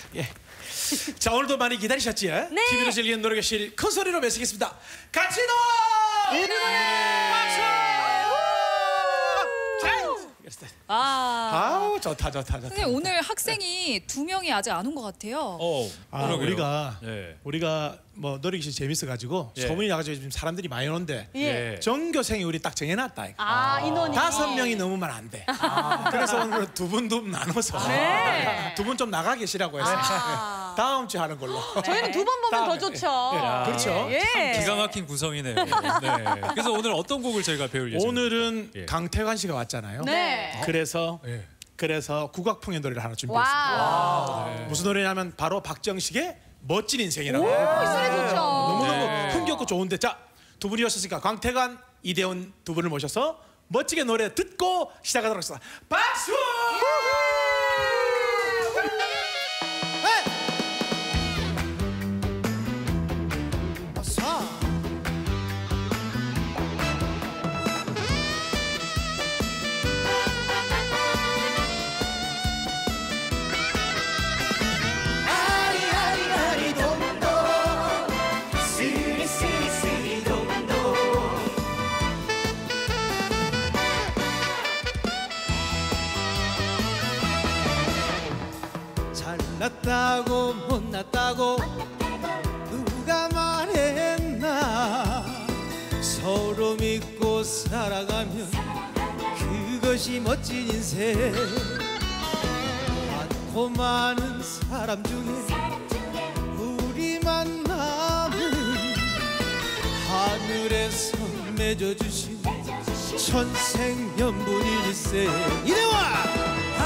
예. 자, 오늘도 많이 기다리셨지? 네. TV로 즐기는 노래교실 큰 소리로 외치겠습니다. 같이 놀! 박수! 아우 좋다. 선생님 오늘 학생이 2명이 아직 안 온 것 같아요. 우리가 뭐 노래교실 재밌어가지고 소문이 나가지고 지금 사람들이 많이 오는데 전교생이 우리 딱 정해놨다. 인원이 5명이 넘으면 안 돼. 그래서 오늘 두 분 나눠서 두 분 좀 나가 계시라고 해서 다음 주에 하는 걸로. 저희는 2번 보면 더 좋죠. 그렇죠. 참 기가 막힌 구성이네요. 네. 그래서 오늘 어떤 곡을 저희가 배울 예정입니까? 오늘은 강태관 씨가 왔잖아요. 네. 그래서 국악풍의 노래를 하나 준비했습니다. 무슨 노래냐면 바로 박정식의 멋진 인생이라고. 이 노래 좋죠. 너무너무 흥겹고 좋은데, 자, 두 분이 오셨으니까 강태관, 이대훈 두 분을 모셔서 멋지게 노래 듣고 시작하도록 하겠습니다. 박수! 잘났다고 못났다고 누가 말했나. 서로 믿고 살아가면 그것이 멋진 인생. 많고 많은 사람 중에 우리 만남은 하늘에서 맺어주신 천생연분일세. 이대화!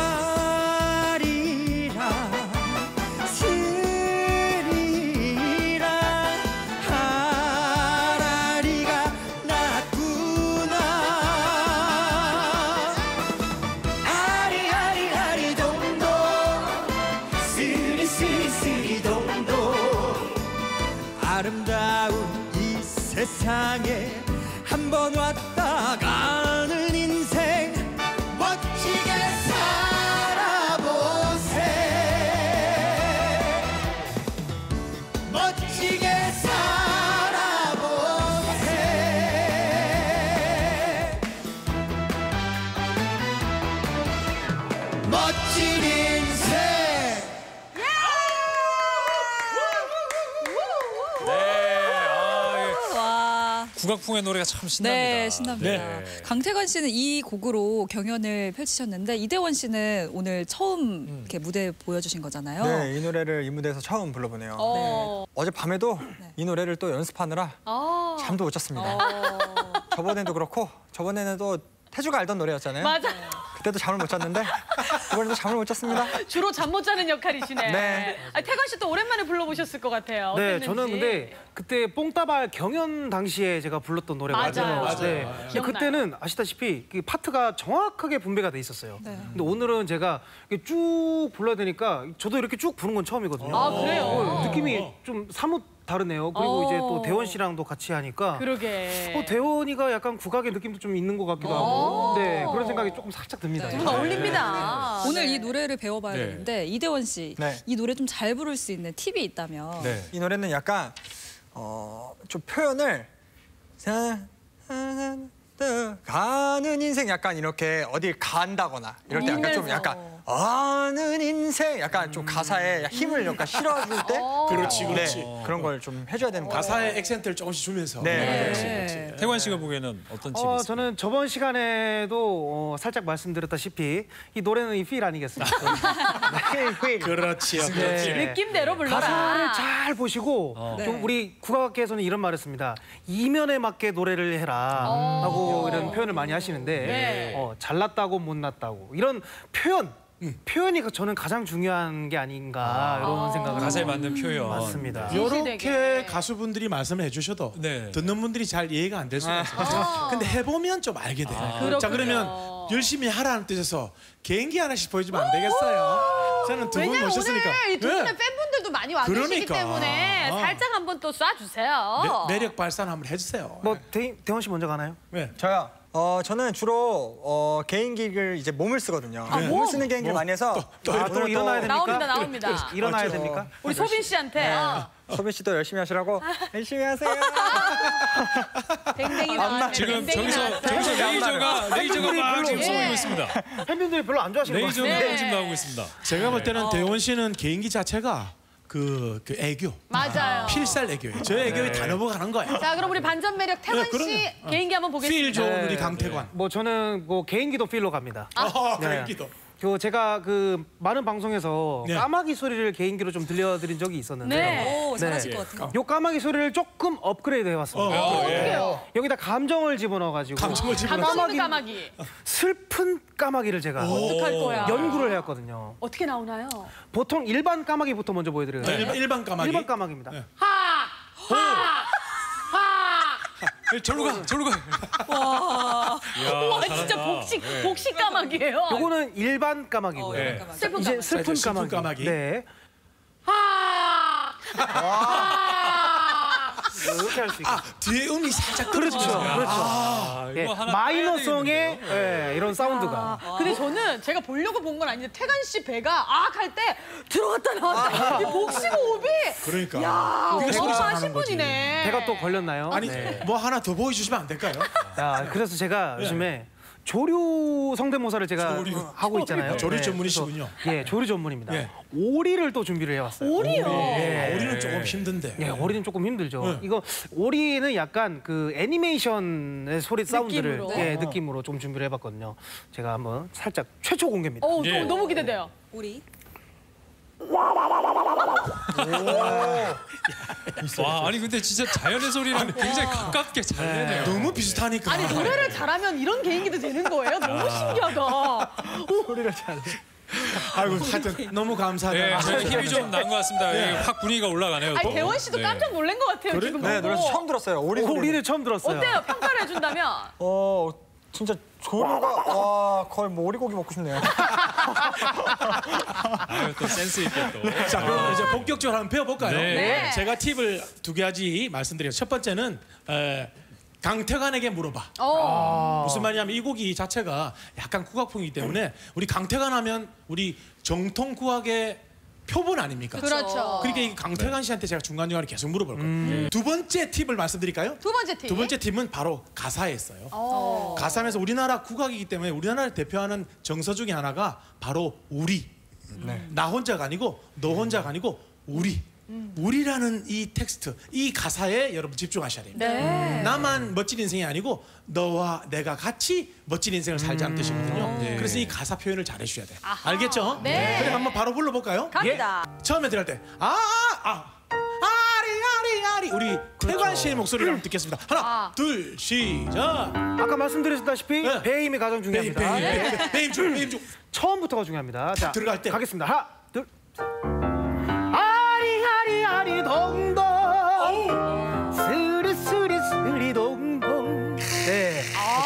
아름다운 이 세상에 한 번 왔다 가는 인생. 멋지게 살아보세. 멋지게 살아보세. 멋진 인생. 국악풍의 노래가 참 신납니다. 네, 신납니다. 강태관 씨는 이 곡으로 경연을 펼치셨는데 이대원 씨는 오늘 처음 이렇게 무대 보여주신 거잖아요. 네, 이 노래를 이 무대에서 처음 불러보네요. 어젯밤에도 이 노래를 또 연습하느라 잠도 못 잤습니다. 저번에도 그렇고 저번에는 또 태주가 알던 노래였잖아요. 맞아. 그때도 잠을 못 잤는데 이번에도 잠을 못 잤습니다. 주로 잠 못 자는 역할이시네. 네. 태관 씨 또 오랜만에 불러보셨을 것 같아요. 네, 어땠는지. 저는 근데 그때 뽕따발 경연 당시에 제가 불렀던 노래거든요. 맞아요. 네. 근데 그때는 아시다시피 그 파트가 정확하게 분배가 돼 있었어요. 근데 오늘은 제가 쭉 불러야 되니까 저도 이렇게 쭉 부른 건 처음이거든요. 아, 그래요? 느낌이 좀 사뭇 다르네요. 그리고 이제 또 대원 씨랑도 같이 하니까 그러게. 대원이가 약간 국악의 느낌도 좀 있는 것 같기도 하고 네, 그런 생각이 조금 살짝 듭니다. 두 분 어울립니다. 오늘 이 노래를 배워봐야 네. 되는데 이대원 씨, 이 노래 좀 잘 부를 수 있는 팁이 있다면? 이 노래는 약간 좀 표현을 가는 인생 약간 이렇게 어딜 간다거나 이럴 때 약간 좀 약간 아는 인생 약간 좀 가사에 힘을 약간 실어줄 때 그렇지. 그런 걸 좀 해줘야 되는 거 같아요. 가사의 액센트를 조금씩 주면서. 태관 씨가 보기에는 어떤 팁이 있어요? 저는 저번 시간에도 살짝 말씀드렸다시피 이 노래는 이 필 아니겠습니까? 그렇지요. 느낌대로 불러라. 가사를 잘 보시고 좀 우리 국악계에서는 이런 말을 씁니다. 이면에 맞게 노래를 해라 하고 이런 표현을 많이 하시는데 잘났다고 못났다고 이런 표현이 저는 가장 중요한 게 아닌가 이런 생각을 가사에 맞는 표현. 맞습니다. 이렇게 가수분들이 말씀을 해주셔도 듣는 분들이 잘 이해가 안 될 수가 있어요. 근데 해보면 좀 알게 돼요. 자, 그러면 열심히 하라는 뜻에서 개인기 하나씩 보여주면 안 되겠어요? 저는 두 분 모셨으니까. 왜냐면 오늘 이 두 분의 팬분들도 많이 와주시기 때문에 살짝 한번 또 쏴주세요. 매력 발산 한번 해주세요. 뭐 대원 씨 먼저 가나요? 네. 저요. 저는 주로 개인기를 이제 몸을 쓰거든요. 몸을 쓰는 개인기를 많이 해서 또 일어나야 됩니까? 나옵니다. 일어나야 됩니까? 우리 소빈 씨한테 소빈 씨도 열심히 하시라고 열심히 하세요. 댕댕이 나왔네. 지금 댕댕이 나왔어요. 저기서 레이저가 막 지금 쏘고 있습니다. 팬분들이 별로 안 좋아하시는 것 같아요. 레이저가 지금 나오고 있습니다. 제가 볼 때는 대원 씨는 개인기 자체가 그 애교. 맞아요. 필살 애교예요. 저 애교에 다 넘어가는 거야. 자, 그럼 우리 반전 매력 태관 씨 개인기 한번 보겠습니다. 필 좋은 우리 강태관. 뭐 저는 뭐 개인기도 필로 갑니다. 개인기도. 제가 그 많은 방송에서 네. 까마귀 소리를 개인기로 좀 들려드린 적이 있었는데 네. 오, 잘하실 것 같아요. 요 까마귀 소리를 조금 업그레이드 해봤습니다. 어떡해요? 여기다 감정을 집어넣어가지고 감정을 집어넣어. 감성있는 까마귀. 슬픈 까마귀를 제가 어떡할 거야? 연구를 해왔거든요. 어떻게 나오나요? 보통 일반 까마귀부터 먼저 보여드려요. 일반 까마귀. 일반 까마귀입니다. 네. 절로 가. 와, 진짜 복식 까마귀예요. 요거는 일반 까마귀고요. 네. 슬픈 이제 까마귀. 슬픈 슬픈 까마귀. 까마귀. 네. 이렇게 할 수 있고. 뒤에 음이 살짝 그렇죠. 떨어지죠. 그렇죠. 이거 예, 하나 마이너송의 이런 사운드가. 근데 저는 제가 보려고 본 건 아닌데 태관 씨 배가 할 때 들어갔다 나왔다. 이 복식 호흡이. 그러니까. 야, 그게 소리 어마어마하신 잘하는 거지. 분이네. 배가 또 걸렸나요? 아니 네. 뭐 하나 더 보여주시면 안 될까요? 야, 그래서 제가 요즘에 조류 성대모사를 제가 하고 있잖아요. 조류 네, 전문이시군요. 그래서, 예, 조류 전문입니다. 예. 오리를 또 준비를 해왔어요. 오리요. 우리는 조금 힘든데. 예, 오리는 조금 힘들죠. 이거 오리는 약간 그 애니메이션의 소리 사운드를 느낌으로. 느낌으로 좀 준비를 해봤거든요. 제가 한번 살짝 최초 공개입니다. 예. 너무 기대돼요. 우리 와, 아니 근데 진짜 자연의 소리랑 굉장히 가깝게 잘 내네요. 너무 비슷하니까. 아니 노래를 잘하면 이런 개인기도 되는 거예요? 너무 신기하다. 소리를 잘. 아이고 하여튼 너무 감사하다. 네, 저희 힘이 좀 난 것 같습니다. 이게 확 분위기가 올라가네요. 아니 대원 씨도 깜짝 놀란 것 같아요 지금 네, 보고. 노래에서 처음 들었어요. 오리를 처음 들었어요. 어때요? 평가를 해준다면? 진짜 조류가 거의 뭐 오리고기 먹고 싶네요. 아유, 또 센스 있게 또. 자 그럼 이제 본격적으로 한번 배워볼까요? 네. 제가 팁을 2가지 말씀드려요. 첫 번째는 강태관에게 물어봐. 무슨 말이냐면 이 곡이 자체가 약간 국악풍이기 때문에 우리 강태관 하면 우리 정통 국악의 표본 아닙니까? 그렇죠. 그러니까 이 강태관 씨한테 제가 중간중간에 계속 물어볼 거예요. 두 번째 팁을 말씀드릴까요? 두 번째 팁. 두 번째 팁은 바로 가사에 있어요. 가사에서 우리나라 국악이기 때문에 우리나라를 대표하는 정서 중에 하나가 바로 우리. 나 혼자가 아니고 너 혼자가 아니고 우리. 우리라는 이 텍스트, 이 가사에 여러분 집중하셔야 됩니다. 네. 나만 멋진 인생이 아니고 너와 내가 같이 멋진 인생을 살자는 뜻이거든요. 그래서 이 가사 표현을 잘 해주셔야 돼요. 알겠죠? 네. 그럼 한번 바로 불러볼까요? 갑니다. 처음에 들을 때 아리 우리 태관 씨의 목소리를 한번 듣겠습니다. 하나, 둘, 시작. 아까 말씀드렸다시피 네. 배의 힘이 가장 중요합니다. 배임 중. 처음부터가 중요합니다. 자, 들어갈 때. 가겠습니다. 하나, 둘. 아리 동동. 스리 동동. 네.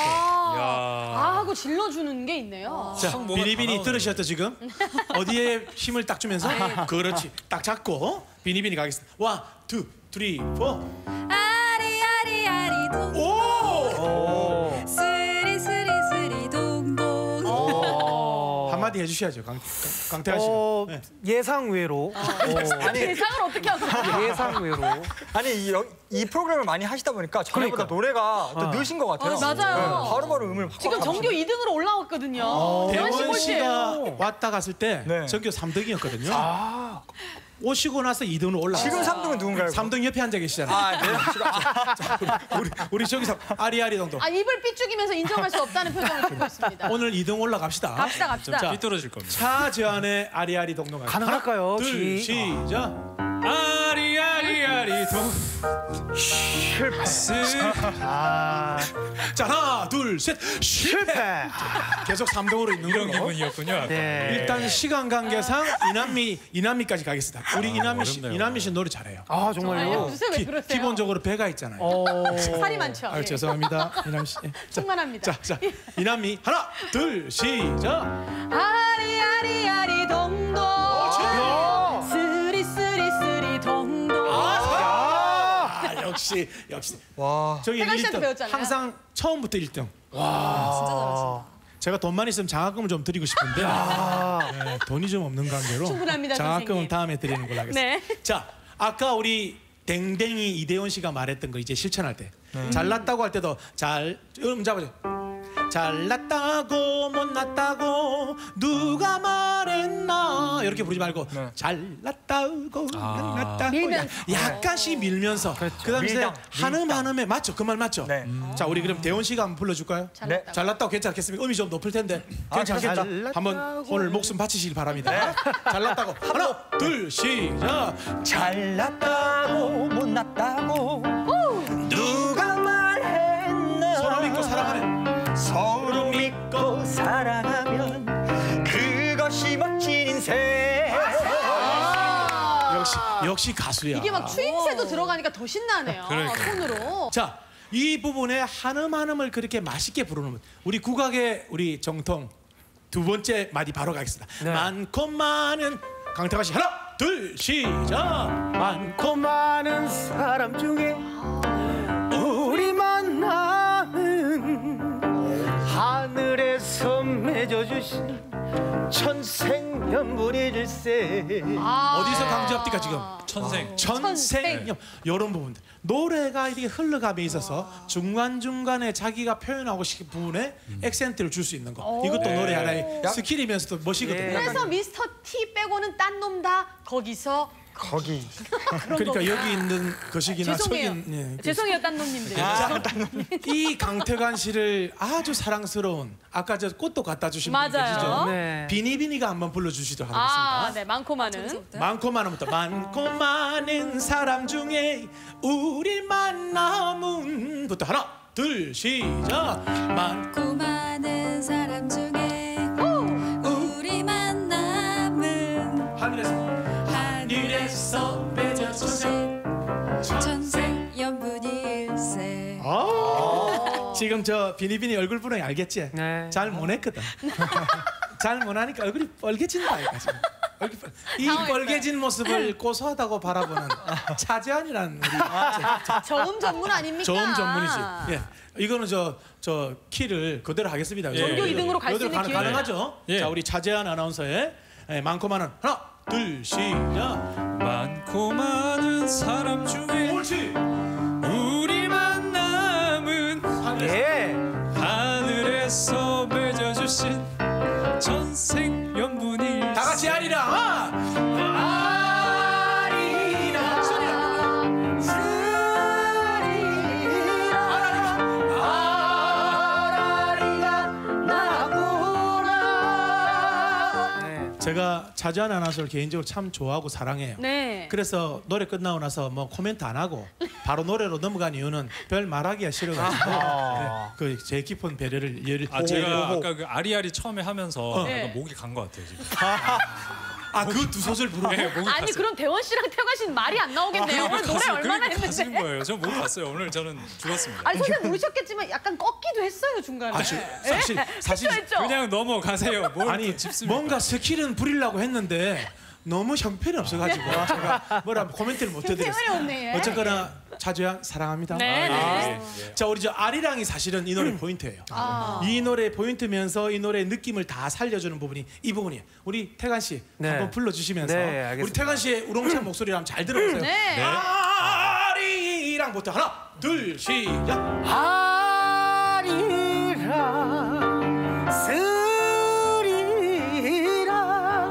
하고 질러주는 게 있네요. 자, 뭐가 비니비니 다 들으셨죠 지금? 어디에 힘을 딱 주면서 그렇지, 딱 잡고 비니비니 가겠습니다. 1, 2, 3, 4. 아리 동동 오! 스리 동동. 한마디 해주셔야죠, 강태환 씨. 네. 예상 외로. 예상을 어떻게 하세요? 예상 외로. 아니 이 프로그램을 많이 하시다 보니까 전에보다 노래가 더 느신 것 같아요. 맞아요. 네, 바로바로 음을 확 지금 정규 2등으로 올라왔거든요. 대원 씨 대원 씨가 꼴찌예요. 왔다 갔을 때 네. 전교 3등이었거든요. 오시고 나서 2등으로 올라왔어요. 지금 3등은 누군가요? 3등 옆에 앉아 계시잖아요. 네. 우리 저기서 아리아리 동동. 입을 삐죽이면서 인정할 수 없다는 표정을 짓고 있습니다. 오늘 2등 올라갑시다. 갑시다. 자, 삐뚤어질 겁니다. 차 제안의 아리아리 동동. 가능할까요? 하나, 둘, 시작. 아리 동. 실패. 자, 하나, 둘, 셋. 실패. 계속 3등으로 있는 이런 걸로. 기분이었군요. 아까. 네. 일단 시간 관계상 이남미까지 가겠습니다. 우리 어렵네요. 이남미 씨 노래 잘해요. 정말요? 알려주세요. 왜 그러세요? 기본적으로 배가 있잖아요. 살이 많죠. 아유, 예. 죄송합니다, 이남미 씨. 충만합니다. 자, 이남미 하나, 둘, 시작. 아리 동동. 스리 동동. 역시 역시. 와. 저기 태관 씨한테 1등. 배웠잖아요. 항상 처음부터 1등. 진짜 잘하신다. 제가 돈만 있으면 장학금을 좀 드리고 싶은데 네, 돈이 좀 없는 관계로 충분합니다, 장학금은 선생님. 다음에 드리는 걸로 하겠습니다. 네. 자, 아까 우리 댕댕이 이대원 씨가 말했던 거 이제 실천할 때 잘났다고 할 때도 잡아줘. 잘났다고 못났다고 누가 말했나 이렇게 부르지 말고 잘났다고 못났다고 밀면서. 약간씩 밀면서 그다음에 밀당, 한음에 맞죠? 그 말 맞죠? 네. 자 우리 그럼 대원 씨가 한번 불러줄까요? 잘났다고. 잘났다고 괜찮겠습니까? 음이 좀 높을 텐데 괜찮겠죠? 잘났다고. 한번 오늘 목숨 바치시길 바랍니다. 잘났다고 하나 둘 시작. 잘났다고 못났다고 누가 말했나 서로 믿고 사랑하면 서로 믿고 사랑하면 그것이 멋진 인생. 역시 가수야. 이게 막 추임새도 들어가니까 더 신나네요. 그러니까요. 손으로. 자, 이 부분에 한음을 그렇게 맛있게 부르는 분. 우리 국악의 우리 정통 두 번째 마디 바로 가겠습니다. 많고 많은 강태관 씨 하나 둘 시작. 많고 많은 사람 중에 우리 만남은 하늘에서 맺어주신 천생연분일세. 어디서 강조합니까 지금? 천생연 이런 부분들 노래가 이렇게 흘러감에 있어서 중간중간에 자기가 표현하고 싶은 부분에 액센트를 줄 수 있는 거 이것도 노래 하나의 스킬이면서도 멋이거든요. 그래서 미스터 T 빼고는 딴 놈 다 거기서 거기 그러니까 여기 있는 거식이나 죄송해요. 석인 죄송해요, 딴 놈님들. 이 강태관 씨를 아주 사랑스러운 아까 저 꽃도 갖다 주신 분 맞아요. 계시죠? 네. 비니비니가 한번 불러주시도록 하겠습니다. 네, 많고 많은. 많고 많은부터 많고 많은 사람 중에 우리 만남은부터 하나 둘 시작. 많고 많은 사람 중에 우리 만남은 하늘에서 맺어주신 천생연분일세. 지금 저 비니비니 얼굴 분명히 알겠지? 네. 잘 못했거든. 잘 못하니까 얼굴이 빨개진다 이거 지금. 이 빨개진 모습을 고소하다고 바라보는 차재환이라는 우리 저음 전문 아닙니까? 저음 전문이지. 예, 이거는 저 키를 그대로 하겠습니다. 전교 2등으로 갈 수 있는 기회. 가능하죠? 예. 자 우리 차재환 아나운서의 많고 많은 하나 둘 시작. 많고 많은 사람 중에 옳지. 우리 만남은 예. 하늘에서 맺어주신 천생연분일. 다 같이 하리라. 하리라. 제가 차재환 아나운서를 개인적으로 참 좋아하고 사랑해요. 네. 그래서 노래 끝나고 나서 뭐 코멘트 안 하고 바로 노래로 넘어간 이유는 별 말하기가 싫어가지고 그 제 깊은 배려를 제가 아까 그 아리아리 처음에 하면서 네. 약간 목이 간 것 같아요 지금. 그 두 소절 부르고 네, 목이 아니 갔어요. 그럼 대원 씨랑 태관 씨는 말이 안 나오겠네요. 오늘 노래 얼마나 가신 했는데. 거예요. 저 목이 갔어요. 오늘 저는 죽었습니다. 아니 선생님 모르셨겠지만 약간 꺾기도 했어요 중간에. 사실 했죠? 그냥 넘어가세요. 뭘 아니 또 짚습니까? 뭔가 스킬은 부리려고 했는데 너무 형편이 없어가지고 제가 뭐라 코멘트를 못 형편이 해드렸어요. 없네. 어쨌거나 차재환 사랑합니다. 네. 네. 자 우리 저 아리랑이 사실은 이 노래 포인트예요. 이 노래 포인트면서 이 노래의 느낌을 다 살려주는 부분이 이 부분이에요. 우리 태관 씨 네. 한번 불러주시면서 네, 알겠습니다. 우리 태관 씨의 우렁찬 목소리를 한번 잘 들어보세요. 네. 아리랑부터 하나 둘 시작. 아리랑 쓰리랑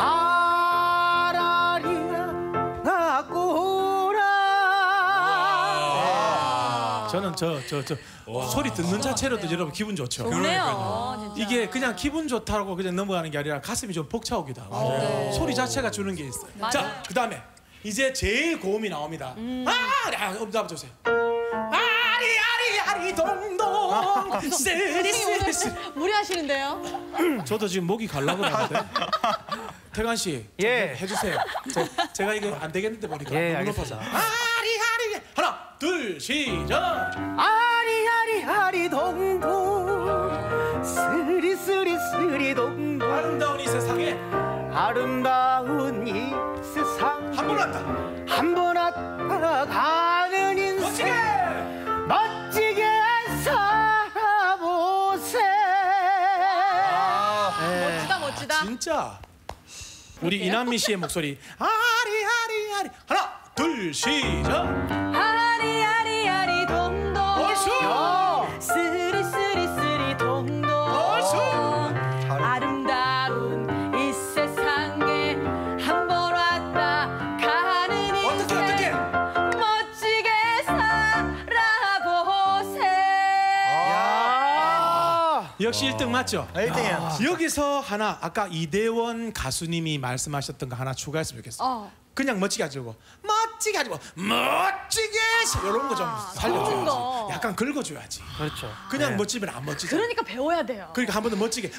아라리가 나고라. 저는 저 소리 듣는 자체로도 여러분 기분 좋죠. 좋네요. 진짜. 이게 그냥 기분 좋다고 그냥 넘어가는 게 아니라 가슴이 좀 벅차오기도 하고 소리 자체가 주는 게 있어요. 자, 그다음에 이제 제일 고음이 나옵니다. 잡아주세요. 아리 동동 쓰리쓰리. 무리하시는데요. 저도 지금 목이 갈라고 하는데 태관 씨, 좀 예. 해주세요. 제가 이거 안 되겠는데 보니까 예, 너무 높아서. 알겠습니다. 아리 하나 둘 시작. 아리 동동 쓰리 동동 아름다운 이 세상에 아름다운 이 세상 한 번 왔다. 한 번 왔다 가는 인생 멋지게 살아보세. 멋지다 멋지다. 진짜 우리 이남미 씨의 목소리 아리아리아리 하나 둘 시작. 아리아리아리 동동. 얼쑤. 쓰리쓰리쓰리 동동. 얼쑤. 아름다운 이 세상에 한 번 왔다 가는 인생. 어떻게 멋지게 살아보세. 역시 1등 맞죠? 1등이야. 여기서 하나 아까 이대원 가수님이 말씀하셨던 거 하나 추가했으면 좋겠어. 그냥 멋지게 하고 멋지게 하고 멋지게 이런 거 좀 살려줘야지. 거. 약간 긁어줘야지. 그렇죠. 그냥 멋지면 안 멋지잖아. 그러니까 배워야 돼요. 그러니까 한 번 더 멋지게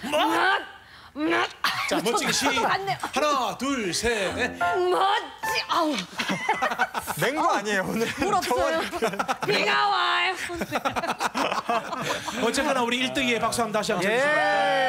자 멋지게 시 맞네요. 하나 둘 셋 넷. 멋지. 아우 맹구 아니에요 오늘. 물 없어요. 비가 와요. 어쨌거나 우리 1등에 박수 한번 다시 한번 쳐주시고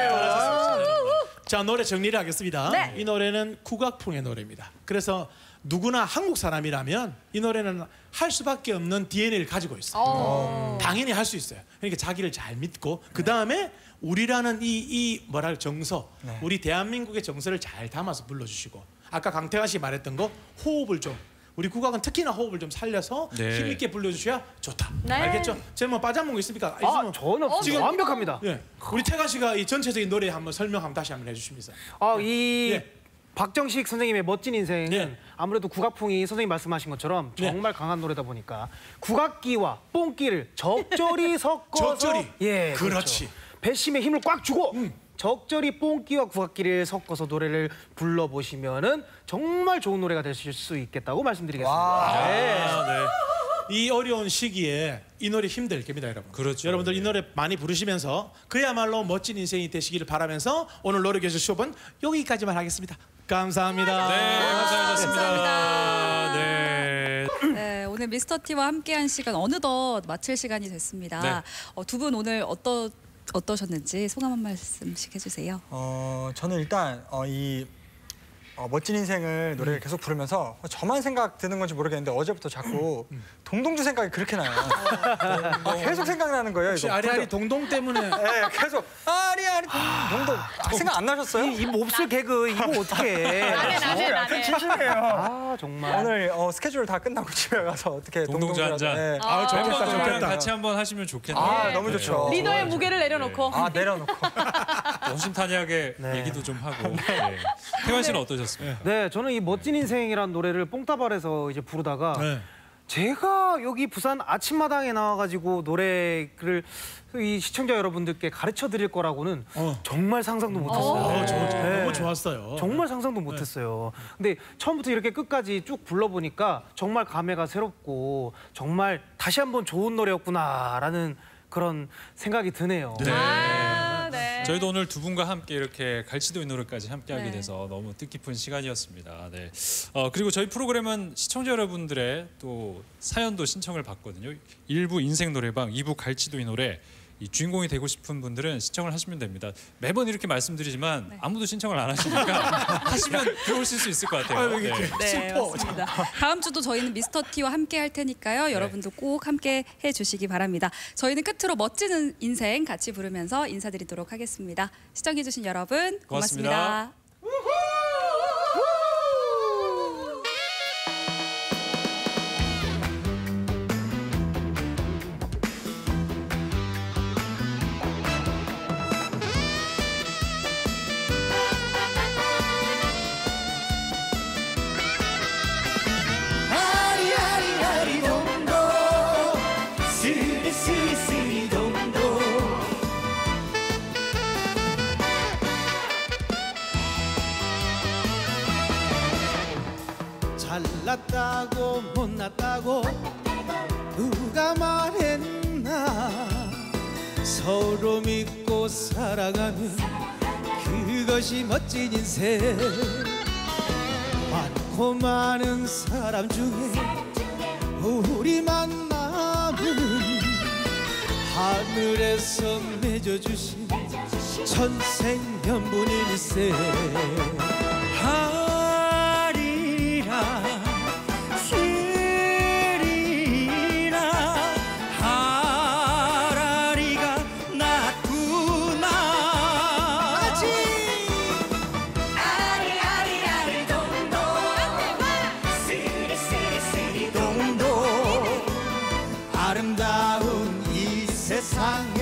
자 노래 정리를 하겠습니다. 네. 이 노래는 국악풍의 노래입니다. 그래서 누구나 한국 사람이라면 이 노래는 할 수밖에 없는 DNA를 가지고 있어요. 당연히 할 수 있어요. 그러니까 자기를 잘 믿고 그 다음에 우리라는 이 뭐랄 정서, 우리 대한민국의 정서를 잘 담아서 불러주시고 아까 강태환 씨 말했던 거 호흡을 좀 우리 국악은 특히나 호흡을 좀 살려서 힘있게 불러주셔야 좋다. 네. 알겠죠? 제가 뭐 빠져먹은 거 있습니까? 아, 저는 지금 완벽합니다. 예, 우리 태관 씨가 이 전체적인 노래 한번 설명 한번 다시 한번 해주십니다. 이 예. 박정식 선생님의 멋진 인생은 예. 아무래도 국악풍이 선생님 말씀하신 것처럼 정말 강한 노래다 보니까 국악기와 뽕기를 적절히 섞어서 적절히. 예, 그렇지. 그렇죠. 배심에 힘을 꽉 주고 적절히 뽕기와 국악기를 섞어서 노래를 불러보시면은 정말 좋은 노래가 되실 수 있겠다고 말씀드리겠습니다. 네. 이 어려운 시기에 이 노래 힘들 겁니다, 여러분. 그렇죠. 여러분들 이 노래 많이 부르시면서 그야말로 멋진 인생이 되시기를 바라면서 오늘 노래교실 수업은 여기까지만 하겠습니다. 감사합니다. 네, 감사하셨습니다. 감사합니다. 네. 네, 오늘 미스터티와 함께한 시간 어느덧 마칠 시간이 됐습니다. 네. 두 분 오늘 어떠셨는지 소감 한 말씀씩 해주세요. 저는 일단 이 멋진 인생을 노래를 계속 부르면서 저만 생각 드는 건지 모르겠는데 어제부터 자꾸 동동주 생각이 그렇게 나요. 계속 생각나는 거예요. 혹시 이거. 아리아리 동동 때문에 네, 계속 아리아리 동동. 생각 안 나셨어요? 이 몹쓸 개그 이거 어떻게? 나네. 진심이에요. 아 정말. 오늘 스케줄 다 끝나고 집에 가서 어떻게 동동주 한 잔. 네. 좋겠다, 멤버들이랑 좋겠다. 같이 한번 하시면 좋겠네요. 너무 좋죠. 리더의 무게를 내려놓고. 내려놓고. 원심탄회하게 얘기도 좀 하고. 네. 태환 씨는 어떠셨습니까? 네, 저는 이 멋진 인생이라는 노래를 뽕따발에서 이제 부르다가 제가 여기 부산 아침마당에 나와가지고 노래를 이 시청자 여러분들께 가르쳐 드릴 거라고는 정말 상상도 못했어요. 너무 좋았어요. 정말 상상도 못했어요. 근데 처음부터 이렇게 끝까지 쭉 불러보니까 정말 감회가 새롭고 정말 다시 한번 좋은 노래였구나라는 그런 생각이 드네요. 네. 네. 저희도 오늘 두 분과 함께 이렇게 갈치도 이 노래까지 함께하게 네. 돼서 너무 뜻깊은 시간이었습니다. 네. 그리고 저희 프로그램은 시청자 여러분들의 또 사연도 신청을 받거든요. 1부 인생 노래방, 2부 갈치도 이 노래. 이 주인공이 되고 싶은 분들은 신청을 하시면 됩니다. 매번 이렇게 말씀드리지만 아무도 신청을 안 하시니까 하시면 들어오실 수 있을 것 같아요. 네. 네, 맞습니다. 다음 주도 저희는 미스터티와 함께 할 테니까요. 여러분도 꼭 함께 해주시기 바랍니다. 저희는 끝으로 멋진 인생 같이 부르면서 인사드리도록 하겠습니다. 시청해주신 여러분 고맙습니다. 아리아리아리 동동 쓰리쓰리쓰리 동동 잘났다고 못났다고 누가 말했나 서로 믿고 살아가면 그것이 멋진 인생 많고 많은 사람 중에 우리 만남은 하늘에서 맺어주신 천생연분일세 하리라 쓰리라 세상에